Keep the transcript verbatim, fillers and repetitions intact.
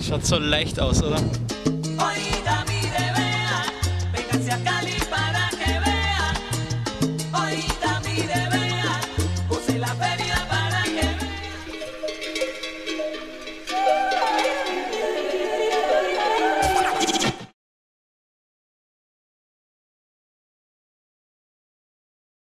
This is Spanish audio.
Schaut so leicht aus, oder? Oiga, mire, vea, vénganse a Cali para que vean. Oiga, mire, vea, puse la feria para